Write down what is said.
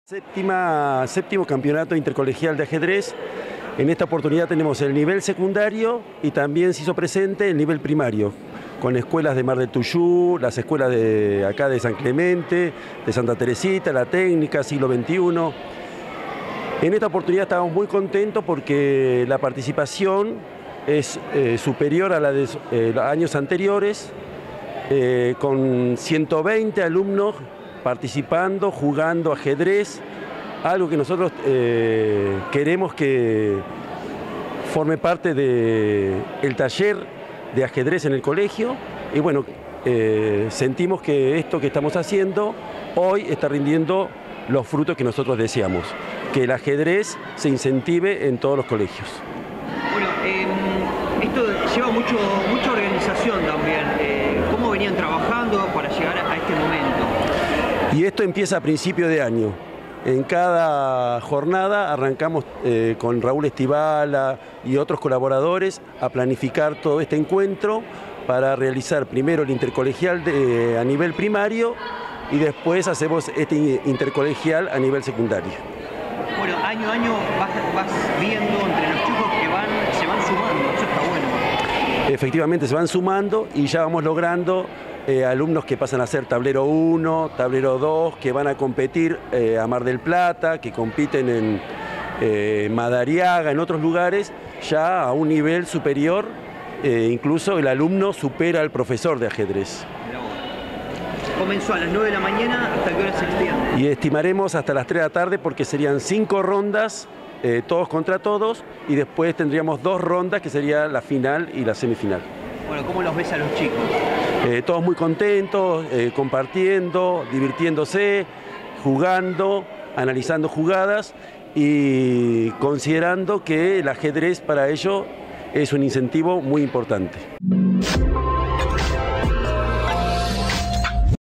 Séptimo campeonato intercolegial de ajedrez. En esta oportunidad tenemos el nivel secundario y también se hizo presente el nivel primario, con escuelas de Mar del Tuyú, las escuelas de acá de San Clemente, de Santa Teresita, la técnica, siglo XXI. En esta oportunidad estamos muy contentos porque la participación es superior a la de los años anteriores, con 120 alumnos participando, jugando ajedrez, algo que nosotros queremos que forme parte del taller de ajedrez en el colegio. Y bueno, sentimos que esto que estamos haciendo hoy está rindiendo los frutos que nosotros deseamos, que el ajedrez se incentive en todos los colegios. Bueno, esto lleva mucha organización también. ¿Cómo venían trabajando para llegar a este momento? Y esto empieza a principio de año. En cada jornada arrancamos con Raúl Estivala y otros colaboradores a planificar todo este encuentro para realizar primero el intercolegial a nivel primario y después hacemos este intercolegial a nivel secundario. Bueno, año a año vas viendo entre los chicos que se van sumando, eso está bueno. Efectivamente se van sumando y ya vamos logrando alumnos que pasan a ser tablero 1, tablero 2, que van a competir a Mar del Plata, que compiten en Madariaga, en otros lugares, ya a un nivel superior, incluso el alumno supera al profesor de ajedrez. Comenzó a las 9 de la mañana, ¿hasta qué hora se extiende? Y estimaremos hasta las 3 de la tarde porque serían 5 rondas, todos contra todos, y después tendríamos 2 rondas que sería la final y la semifinal. Bueno, ¿cómo los ves a los chicos? Todos muy contentos, compartiendo, divirtiéndose, jugando, analizando jugadas y considerando que el ajedrez para ellos es un incentivo muy importante.